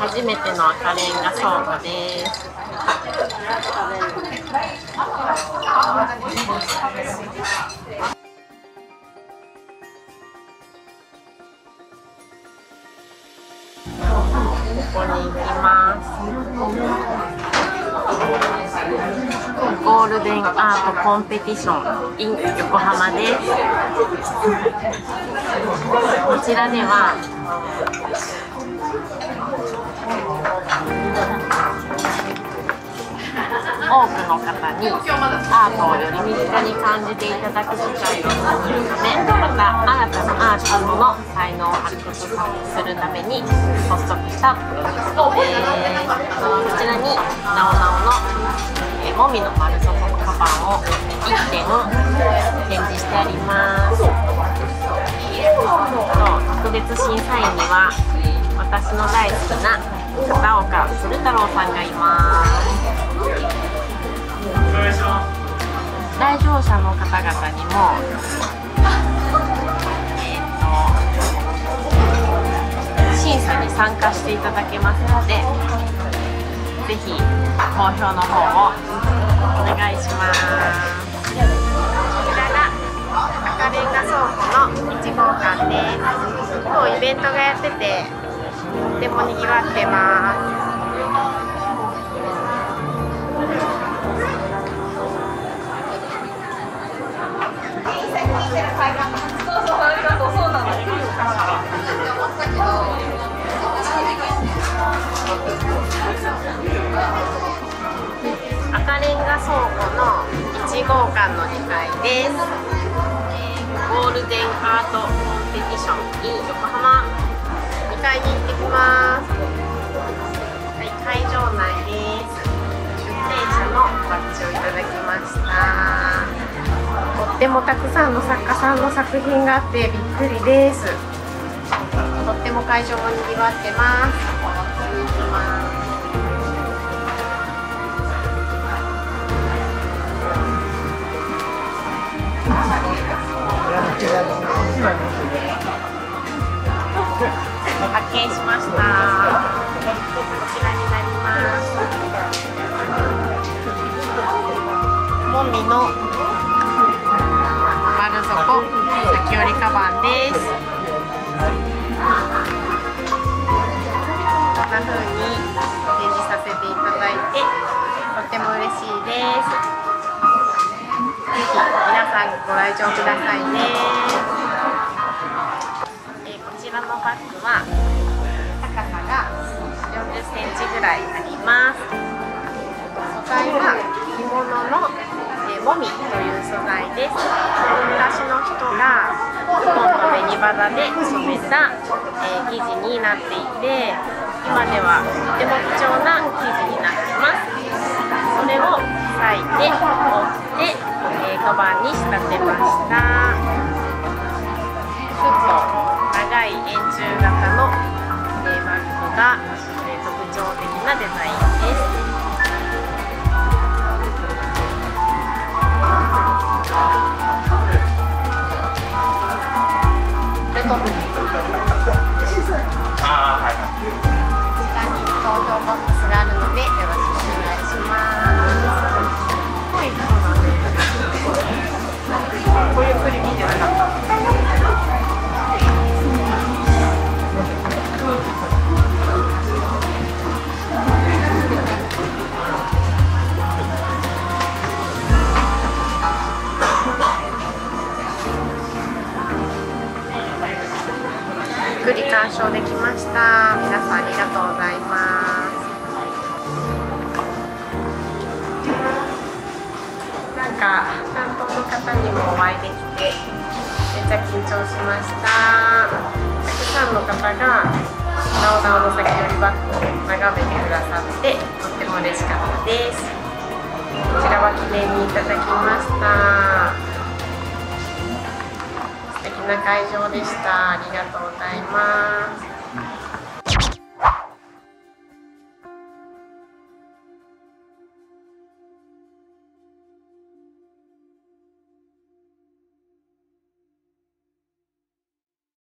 初めての赤レンガ倉庫です。ここに行きます。ゴールデンアートコンペティション in 横浜です。こちらでは多くの方にアートをより身近に感じていただく機会を作るため、また新たなアーティストの才能を発掘するために発足した、こちらになおなおのもみの丸底カバンを1点展示してあります。特別審査員には私の大好きな片岡鶴太郎さんがいます。来場者の方々にも審査に参加していただけますので、ぜひ好評の方をお願いします。こちらが赤レンガ倉庫の1号館です。今日イベントがやっててとてもにぎわってます。赤レンガ倉庫の1号館の2階です。ゴールデンアートコンペティション in 横浜2階に行ってきます。はい、会場内です。出展者のバッジをいただきました。とってもたくさんの作家さんの作品があってびっくりです。とっても会場もにぎわってます。発見しました。こちらになります。もみの丸底先折りカバンです。こんな風に展示させていただいてとっても嬉しいです。ぜひ皆さんご来場くださいね。こちらのバッグは高さが40センチぐらいあります。素材は着物のもみという素材です。昔の人が紺と紅花で染めた生地になっていて、今ではとても貴重な生地になっています。それを裂いて折ってカバンに仕立てました。ちょっと長い円柱型のバッグが特徴的なデザインです。こちらに投票ボックスがあるのでよろしくお願いします。はい、そうなんです。こういうプリ見てなかった。ゆっくり鑑賞できました。皆さんありがとうございます。なんか担当の方にもお会いできてめっちゃ緊張しました。たくさんの方がなおなおの先よりバッグを眺めてくださってとっても嬉しかったです。こちらは記念にいただきました。素敵な会場でした。ありがとうございます。